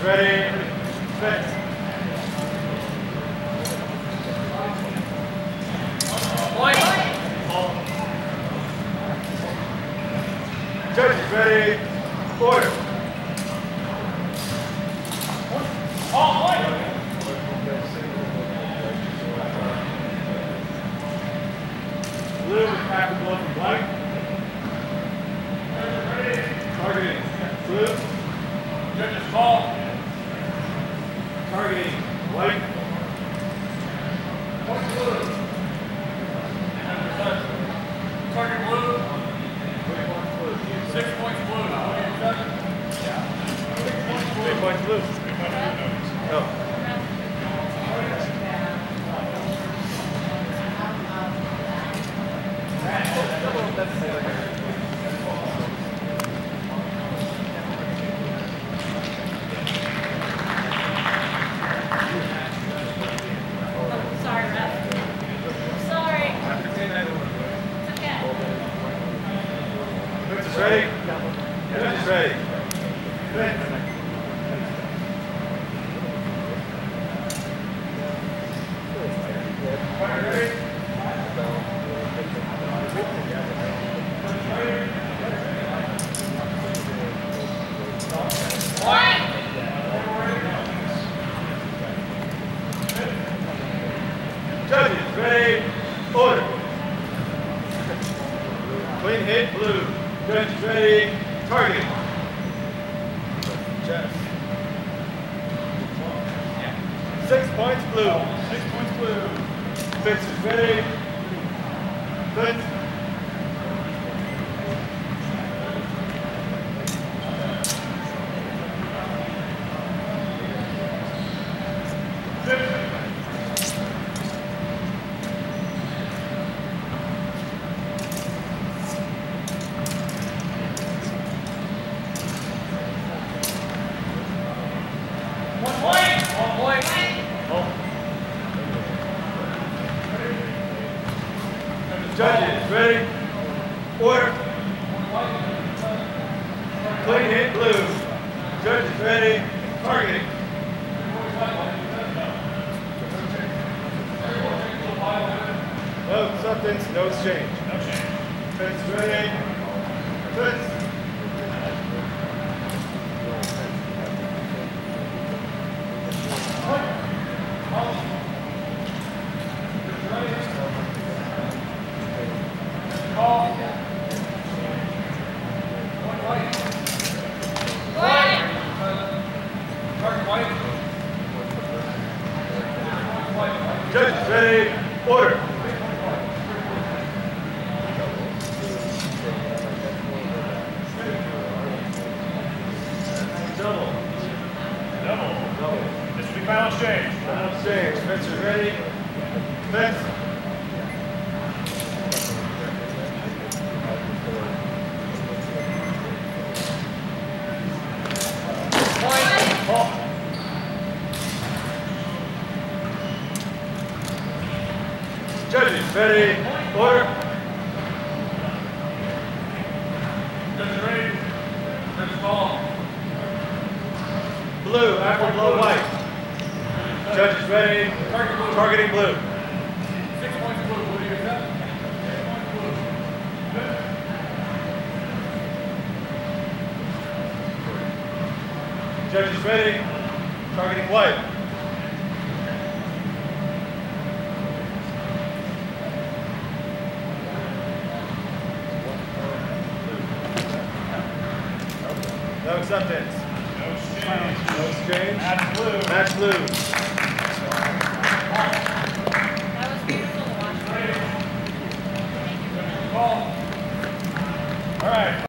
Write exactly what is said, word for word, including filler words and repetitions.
ready. Fence. Judges ready. Order. Blue with half the blow from black. Targeting. Blue. Judges call. Targeting. White. Point blue. Target blue. Six points blue. What do you judge? Six points blue. Three points blue. No. Sorry, Ref. Sorry. It's okay. Judges ready. Judges ready. Fence. Judges, ready, order. Clean hit, blue. Judges, ready, target. Chest. Six points, blue. Six points blue. Fences, ready. Fence. One point. One point. Judges, ready, order. Clean hit, blue. Judges, ready, targeting. No acceptance, no exchange. No change. Fence ready. Fence. Call. One white. White. Target white. White. Judges ready. Order. Double. Double. Double. This will be final exchange. Final exchange. Fences ready. Fence. Judges ready. Order. Judges ready. Judges call. Blue after blow white. Judges ready. Target blue. Targeting blue. Six points blue. What do you accept? Six points blue. Judges ready. Targeting white. No acceptance. No exchange. No exchange. Match blue. Match blue.